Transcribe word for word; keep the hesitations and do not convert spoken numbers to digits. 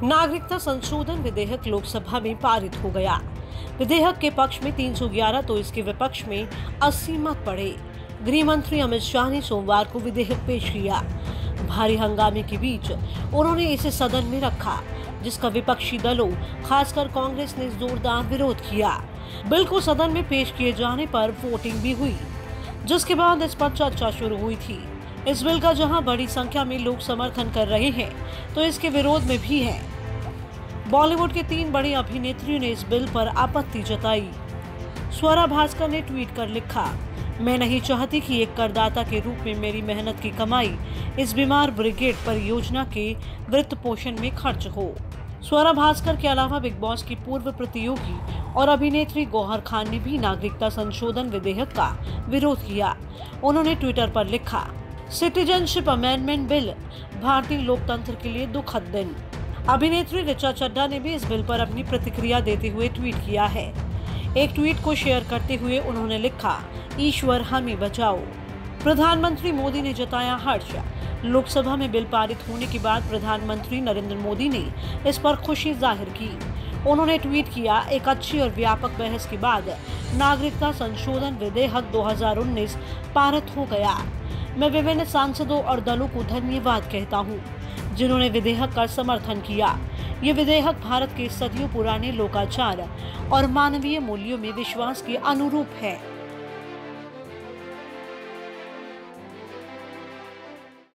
नागरिकता संशोधन विधेयक लोकसभा में पारित हो गया। विधेयक के पक्ष में तीन सौ ग्यारह तो इसके विपक्ष में अस्सी मत पड़े। गृह मंत्री अमित शाह ने सोमवार को विधेयक पेश किया। भारी हंगामे के बीच उन्होंने इसे सदन में रखा, जिसका विपक्षी दलों खासकर कांग्रेस ने जोरदार विरोध किया। बिल को सदन में पेश किए जाने पर वोटिंग भी हुई, जिसके बाद इस पर चर्चा शुरू हुई थी। इस बिल का जहां बड़ी संख्या में लोग समर्थन कर रहे हैं, तो इसके विरोध में भी हैं। बॉलीवुड के तीन बड़ी अभिनेत्रियों ने इस बिल पर आपत्ति जताई। स्वरा भास्कर ने ट्वीट कर लिखा, मैं नहीं चाहती कि एक करदाता के रूप में मेरी मेहनत की कमाई इस बीमार ब्रिगेड परियोजना के वित्त पोषण में खर्च हो। स्वरा भास्कर के अलावा बिग बॉस की पूर्व प्रतियोगी और अभिनेत्री गौहर खान ने भी नागरिकता संशोधन विधेयक का विरोध किया। उन्होंने ट्विटर पर लिखा, सिटीजनशिप अमेंडमेंट बिल भारतीय लोकतंत्र के लिए दुखद दिन। अभिनेत्री ऋचा चड्ढा ने भी इस बिल पर अपनी प्रतिक्रिया देते हुए ट्वीट किया है। एक ट्वीट को शेयर करते हुए उन्होंने लिखा, ईश्वर हमें बचाओ। प्रधानमंत्री मोदी ने जताया हर्ष। लोकसभा में बिल पारित होने के बाद प्रधानमंत्री नरेंद्र मोदी ने इस पर खुशी जाहिर की। उन्होंने ट्वीट किया, एक अच्छी और व्यापक बहस के बाद नागरिकता संशोधन विधेयक दो हज़ार उन्नीस पारित हो गया। मैं विभिन्न सांसदों और दलों को धन्यवाद कहता हूं, जिन्होंने विधेयक का समर्थन किया। ये विधेयक भारत के सदियों पुराने लोकाचार और मानवीय मूल्यों में विश्वास के अनुरूप है।